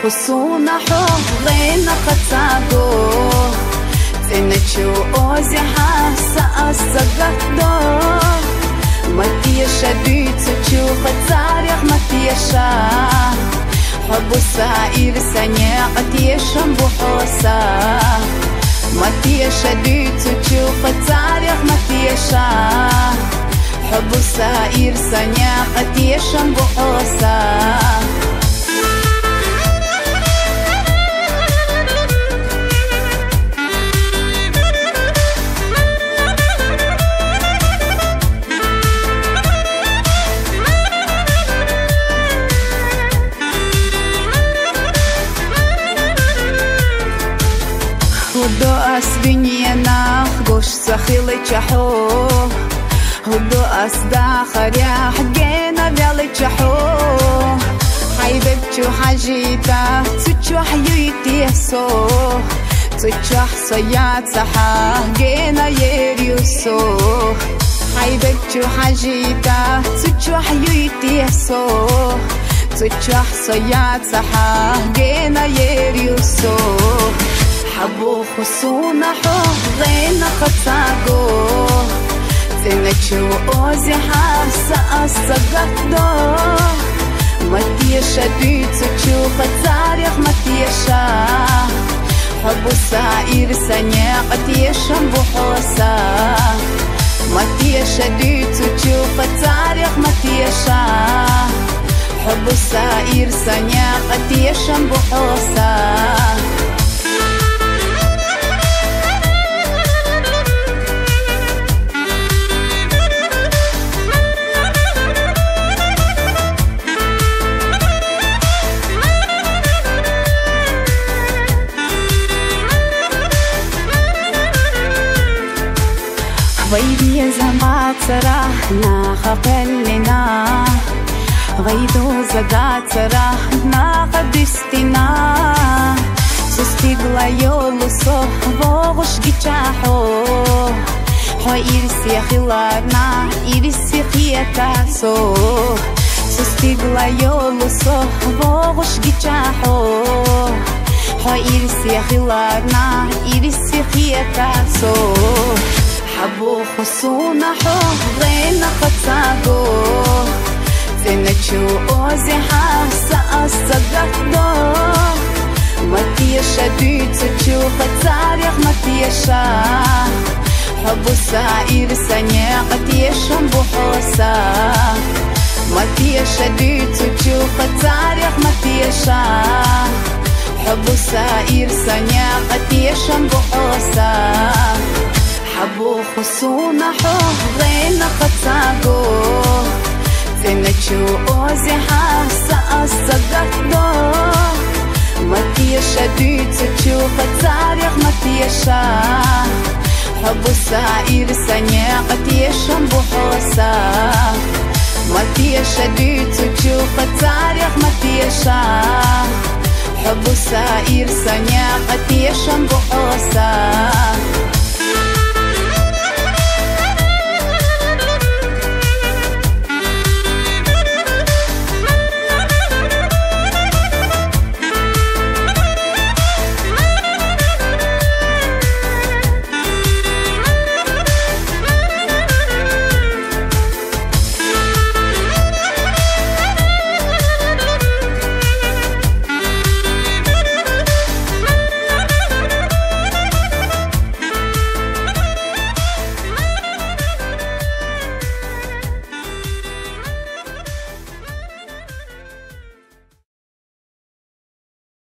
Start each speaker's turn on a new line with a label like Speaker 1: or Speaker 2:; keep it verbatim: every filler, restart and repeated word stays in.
Speaker 1: خصونا حوغينا خطاقو تنشو اوزي حاسة السقطو متيشا ديتو تشو خطاريخ متيشا حبو سائر سنيا قتيشا بحوسا متيشا ديتو تشو خطاريخ متيشا حبو سائر سنيا قتيشا بحوسا Hudo as vinyenach gosh zakhile chaho Hudo as dakharya gena vale chaho Haybeb chu hajita tsuchu hayiti so Tsuchu sayat saha gena yeriuso Haybeb chu hajita tsuchu hayiti so Tsuchu sayat saha gena yeriuso حبو خصونا حوغينا خطاقو تنشو اوزي حاسة السقطو متيشا ديتو تشو خطاريخ متيشا حبو سائر سنيا قتيشا بحوسا متيشا ديتو تشو خطاريخ متيشا حبو سائر سنيا قتيشا بحوسا غيدي زماترا ناخبلنا غيدو زغاترا ناخدستنا سستيغلا يولسو بوغش گيچاحو هو إرسي خلارنا إرسي خيتاسو سستيغلا يولسو بوغش گيچاحو هو إرسي خلارنا إرسي خيتاسو حبو خصونا حوغينا خطاقو تنشو اوزي حاسة السقطو متيشا ديتو تشو خطاريخ متيشا حبو سائر سنيا قتيشا بحوسا متيشا ديتو تشو خطاريخ متيشا حبو سائر سنيا قتيشا بحوسا حبو خصونا حوغينا خطاقو تنشو اوزي حاسة السقطو متيشا ديتو تشو خطاريخ متيشا حبو سائر سنيا قتيشا بحوسا متيشا ديتو تشو خطاريخ متيشا حبو سائر سنيا قتيشا بحوسا